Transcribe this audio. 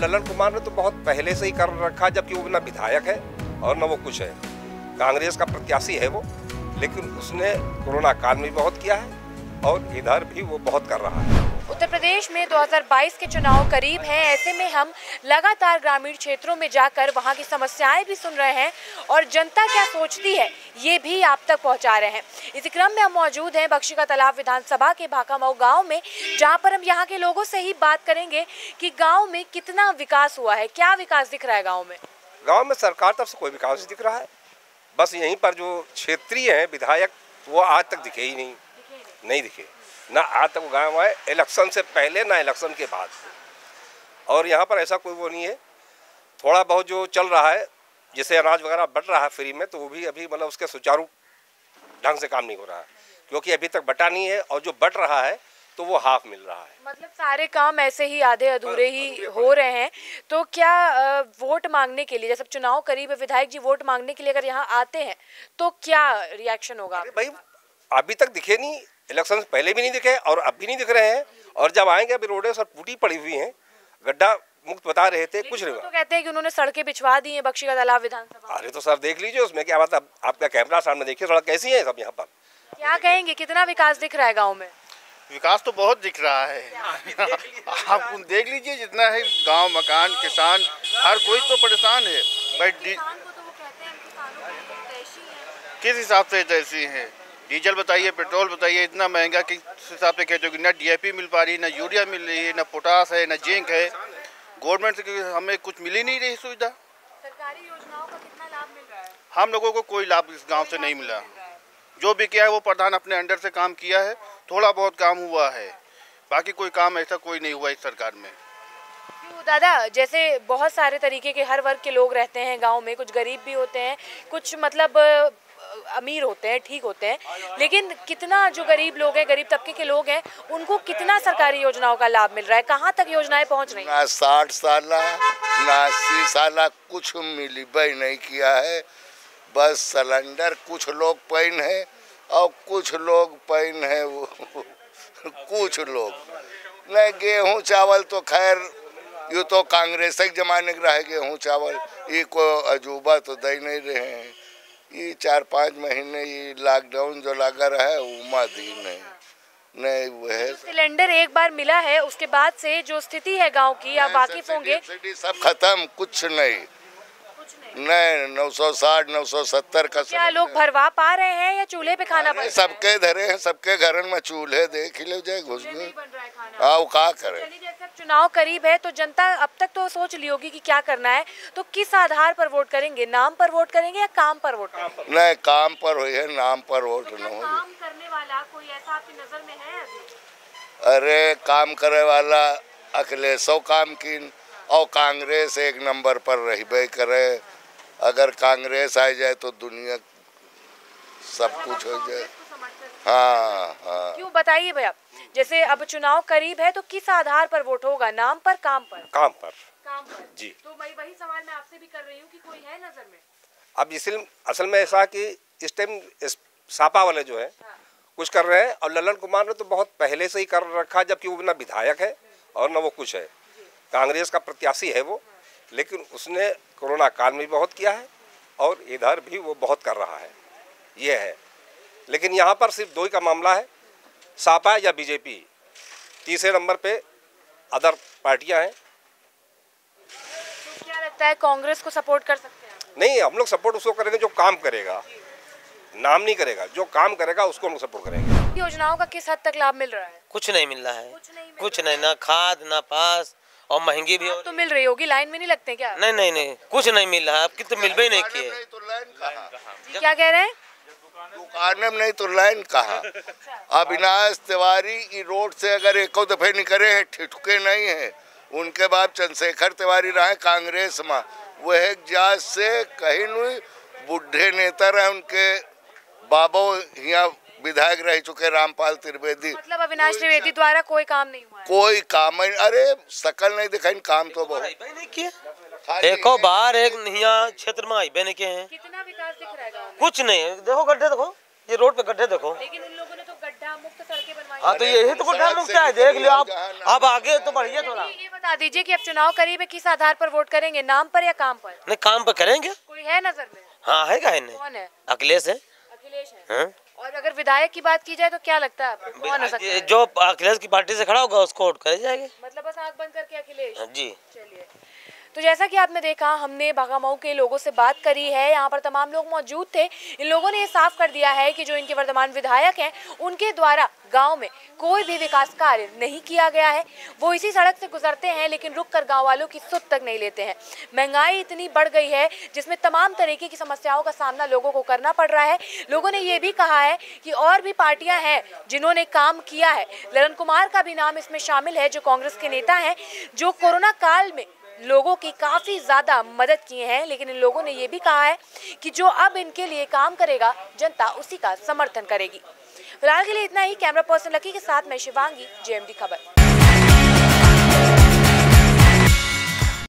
ललन कुमार ने तो बहुत पहले से ही कर रखा, जबकि वो ना विधायक है और न वो कुछ है। कांग्रेस का प्रत्याशी है वो, लेकिन उसने कोरोना काल में भी बहुत किया है और इधर भी वो बहुत कर रहा है। उत्तर प्रदेश में 2022 के चुनाव करीब हैं। ऐसे में हम लगातार ग्रामीण क्षेत्रों में जाकर वहां की समस्याएं भी सुन रहे हैं और जनता क्या सोचती है ये भी आप तक पहुंचा रहे हैं। इसी क्रम में हम मौजूद हैं बख्शी का तालाब विधानसभा के भाकामऊ गांव में, जहां पर हम यहां के लोगों से ही बात करेंगे कि गांव में कितना विकास हुआ है, क्या विकास दिख रहा है गाँव में। गाँव में सरकार तरफ से कोई विकास नहीं दिख रहा है। बस यहीं पर जो क्षेत्रीय हैं विधायक, वो आज तक दिखे ही नहीं दिखे। ना आज तक गाँव आए इलेक्शन से पहले ना इलेक्शन के बाद। और यहाँ पर ऐसा कोई वो नहीं है। थोड़ा बहुत जो चल रहा है, जैसे अनाज वगैरह बट रहा है फ्री में, तो वो भी अभी मतलब उसके सुचारू ढंग से काम नहीं हो रहा है, क्योंकि अभी तक बटा नहीं है। और जो बट रहा है तो वो हाफ मिल रहा है। मतलब सारे काम ऐसे ही आधे अधूरे ही हो रहे हैं। तो क्या वोट मांगने के लिए, जैसे चुनाव करीब है, विधायक जी वोट मांगने के लिए अगर यहाँ आते हैं तो क्या रिएक्शन होगा? भाई अभी तक दिखे नहीं, इलेक्शन से पहले भी नहीं दिखे और अब भी नहीं दिख रहे हैं। और जब आएंगे अभी रोडें सब टूटी पड़ी हुई हैं, गड्ढा मुक्त बता रहे थे, कुछ नहीं। तो कहते हैं कि उन्होंने सड़कें बिछवा दी हैं बख्शी का तालाब विधानसभा। अरे तो सर देख लीजिए उसमें क्या बात है। आपका कैमरा सामने देखिए सड़क कैसी है सब यहाँ पर। क्या कहेंगे, कितना विकास दिख रहा है गाँव में? विकास तो बहुत दिख रहा है। आप देख लीजिए जितना है, गांव, मकान, किसान, हर कोई तो परेशान है। किस हिसाब से तैसी है? डीजल बताइए, पेट्रोल बताइए, इतना महंगा किस हिसाब से कहते हो कि ना डीएपी मिल पा रही, ना यूरिया मिल रही है, ना पोटास है, ना जिंक है। गवर्नमेंट से हमें कुछ मिल ही नहीं रही सुविधा। सरकारी योजनाओं का कितना लाभ मिल रहा है? हम लोगों को कोई लाभ इस गांव से नहीं मिला। जो भी किया है वो प्रधान अपने अंडर से काम किया है, थोड़ा बहुत काम हुआ है, बाकी कोई काम ऐसा कोई नहीं हुआ इस सरकार में। क्यों दादा, जैसे बहुत सारे तरीके के हर वर्ग के लोग रहते हैं गांव में, कुछ गरीब भी होते हैं, कुछ मतलब अमीर होते हैं, ठीक होते हैं, लेकिन कितना जो गरीब लोग हैं, गरीब तबके के लोग हैं, उनको कितना सरकारी योजनाओं का लाभ मिल रहा है? कहाँ तक योजनाएं पहुँच रही हैं? ना 60 साल ना 80 साल कुछ मिली नहीं किया है। बस सिलेंडर कुछ लोग पैन है और कुछ लोग पैन है वो कुछ लोग नहीं। गेहूं चावल तो खैर ये तो कांग्रेस के जमाने का रहे। गेहूं चावल ये को अजूबा तो दे नहीं रहे हैं। ये 4-5 महीने ये लॉकडाउन जो लगा रहा है उमा दिन है नहीं। वो है सिलेंडर एक बार मिला है, उसके बाद से जो स्थिति है गांव की, आप वाकिफ होंगे। सब खत्म, कुछ नहीं 960 970 का। क्या लोग भरवा पा रहे हैं या चूल्हे पे खाना बन? सबके धरे हैं, सबके घर में चूल्हे देख ले जाए घुस गए। आओ क्या करे। जैसे चुनाव करीब है तो जनता अब तक तो सोच ली होगी कि क्या करना है, तो किस आधार पर वोट करेंगे? नाम पर वोट करेंगे या काम पर वोट करेंगे? नहीं, काम पर हुई है, नाम पर वोट न हो। काम करने वाला कोई ऐसा आपकी नजर में है अभी? अरे काम करे वाला अखिलेशो काम की और कांग्रेस एक नंबर पर रही करे। अगर कांग्रेस आ जाए तो दुनिया सब कुछ हो जाए। हाँ। क्यों बताइए भैया, जैसे अब चुनाव करीब है तो किस आधार पर वोट होगा? नाम पर, काम पर? काम पर जी। तो वही सवाल मैं आपसे भी कर रही हूँ कि कोई है नजर में? अब इसी असल में ऐसा कि इस टाइम सापा वाले जो है कुछ कर रहे हैं, और ललन कुमार ने तो बहुत पहले से ही कर रखा, जबकि वो ना विधायक है और न वो कुछ है। कांग्रेस का प्रत्याशी है वो, लेकिन उसने कोरोना काल में भी बहुत किया है और इधर भी वो बहुत कर रहा है, ये है। लेकिन यहाँ पर सिर्फ 2 ही का मामला है, सापा या बीजेपी। तीसरे नंबर पे अदर पार्टियां हैं। तो क्या लगता है, कांग्रेस को सपोर्ट कर सकते हैं? नहीं, हम लोग सपोर्ट उसको करेंगे जो काम करेगा, नाम नहीं करेगा। जो काम करेगा उसको हम सपोर्ट करेंगे। योजनाओं का किस हद तक लाभ मिल रहा है? कुछ नहीं मिल रहा है, कुछ नहीं, ना खाद ना पास, और महंगी भी तो मिल रही होगी, लाइन में नहीं लगते क्या? नहीं, कुछ नहीं मिल रहा है। अब कितने मिल भी नहीं किए। क्या कह रहे हैं? दुकान में नहीं तो लाइन कहाँ। अविनाश तिवारी की रोड से अगर एक दफे निकले हैं, ठिठुके नहीं है। उनके बाद चंद्रशेखर तिवारी रहे कांग्रेस में, वह एक जात से कहीं नहीं बुढ़े नेता रहे। उनके बाबो यहाँ विधायक रह चुके रामपाल त्रिवेदी। मतलब अविनाश त्रिवेदी द्वारा कोई काम नहीं हुआ है? कोई काम नहीं। अरे शकल नहीं दिखाई, काम तो बहुत नहीं किए। एको बार एक यहाँ क्षेत्र में आई बहने के हैं। कितना विकास दिख रहा है गाँव में? कुछ नहीं, देखो गड्ढे, देखो ये रोड पे गड्ढे देखो। लेकिन उन लोगों ने तो गड्ढा मुक्त तो सड़कें बनवाई। हाँ तो यही तो कोटा मुक्त है, देख लो आप। अब आगे तो बढ़िए थोड़ा। ये बता दीजिए कि अब चुनाव करीब है, किस आधार पर वोट करेंगे, नाम पर या काम पर? नहीं काम पे करेंगे। कोई है नजर में? हाँ है का नहीं, कौन है? अखिलेश है। अखिलेश है। हाँ? और अगर विधायक की बात की जाए तो क्या लगता है आपको कौन हो सकता है? जो अखिलेश की पार्टी से खड़ा होगा उसको वोट करे जाएंगे। मतलब बस आंख बंद करके अखिलेश जी। चलिए, तो जैसा कि आपने देखा, हमने बागामऊ के लोगों से बात करी है, यहाँ पर तमाम लोग मौजूद थे। इन लोगों ने ये साफ कर दिया है कि जो इनके वर्तमान विधायक हैं उनके द्वारा गांव में कोई भी विकास कार्य नहीं किया गया है। वो इसी सड़क से गुजरते हैं लेकिन रुक कर गाँव वालों की सुध तक नहीं लेते हैं। महंगाई इतनी बढ़ गई है जिसमें तमाम तरीके की समस्याओं का सामना लोगों को करना पड़ रहा है। लोगों ने ये भी कहा है कि और भी पार्टियां हैं जिन्होंने काम किया है। ललन कुमार का भी नाम इसमें शामिल है, जो कांग्रेस के नेता हैं, जो कोरोना काल में लोगों की काफ़ी ज़्यादा मदद किए हैं। लेकिन इन लोगों ने ये भी कहा है कि जो अब इनके लिए काम करेगा जनता उसी का समर्थन करेगी। फिलहाल के लिए इतना ही। कैमरा पर्सन लकी के साथ मैं शिवांगी, JMD खबर।